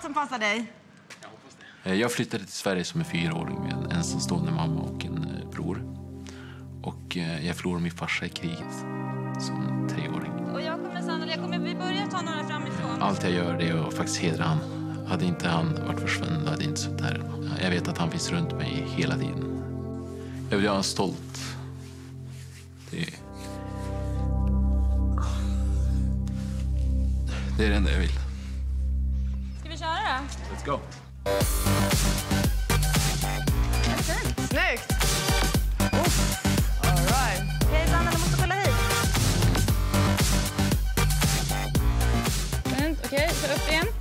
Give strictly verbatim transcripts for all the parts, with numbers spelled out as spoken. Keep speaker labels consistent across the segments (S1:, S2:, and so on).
S1: allt som passar dig?
S2: Jag hoppas det. Jag flyttade till Sverige som en fyraåring med en ensamstående mamma och en bror. Och jag förlorade min farsa i kriget som treåring.
S1: Och jag kommer sannolikt, jag kommer, vi börjar ta några framifrån.
S2: Allt jag gör det är att faktiskt hedra han. Hade inte han varit försvunnen hade jag inte suttit här. Jag vet att han finns runt mig hela tiden. Jag vill göra honom stolt. Det är... det är det enda jag vill.
S1: Ska vi köra då?
S2: Let's go.
S3: Snyggt! All right.
S1: Okej, Sanna, du måste kolla hit. Fint, okej, så upp igen.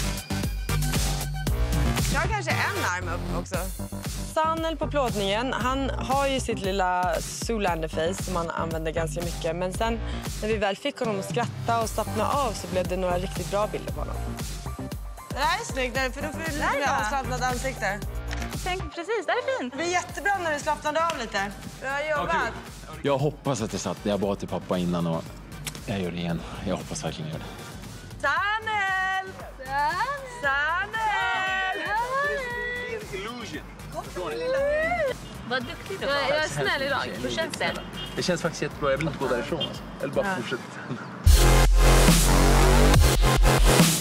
S3: Jag har kanske en arm upp också. Sanel på plåtningen, han har ju sitt lilla Zoolander-face som han använder ganska mycket. Men sen när vi väl fick honom att skratta och slappna av så blev det några riktigt bra bilder på honom. Det här är snyggt, för då får du lite mer avslappnat ansikte.
S1: Tänk, precis, det är fint.
S3: Det blir jättebra när du slappnade av lite. Bra jobbat.
S2: Okay. Jag hoppas att det satt. Jag bad till pappa innan och jag gör det igen. Jag hoppas verkligen jag gör det.
S3: Sanel! Sanel!
S2: Illusion.
S1: Vad duktig du var. Jag är snäll idag. Hur känns det?
S2: Det känns faktiskt jättebra. Jag vill inte gå därifrån. Alltså. Jag vill bara
S3: ja.
S2: fortsätta.